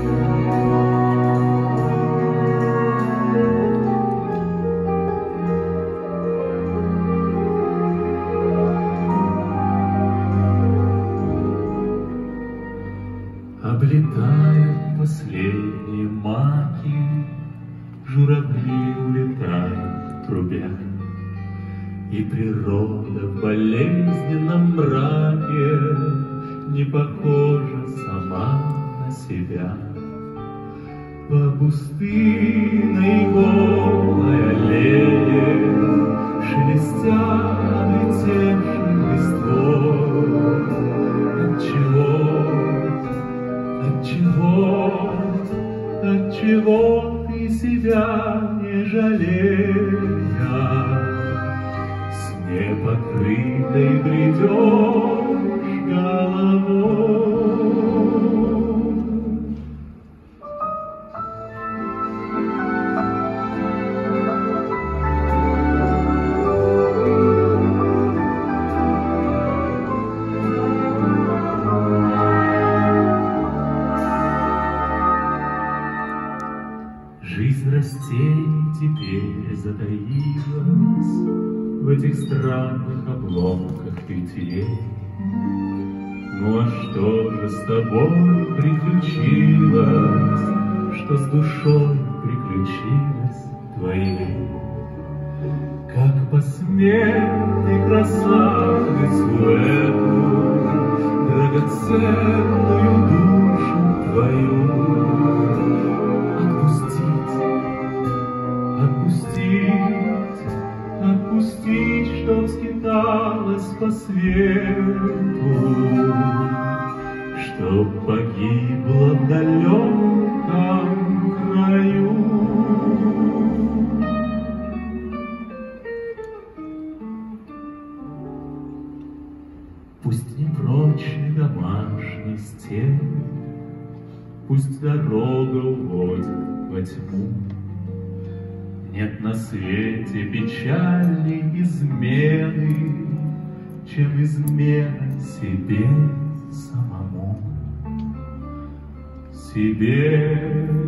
Облетают последние маки, журавли улетают трубя, и природа в болезненном мраке не похожа сама на себя. По пустынной голой аллее шелестят облетевшим листвой. Отчего ты себя не жалея, с непокрытой бредешь головой? Жизнь растений теперь затаилась в этих странных обломках ветвей. Ну а что же с тобой приключилось, что с душой приключилось твоей? Как посмел ты красавицу эту, драгоценную душу твою, отпустить, чтоб скиталась по свету, чтоб погибла в далеком краю. Пусть непрочны домашние стены, пусть дорога уводит во тьму. Нет на свете печальней измены, чем измена себе самому. Себе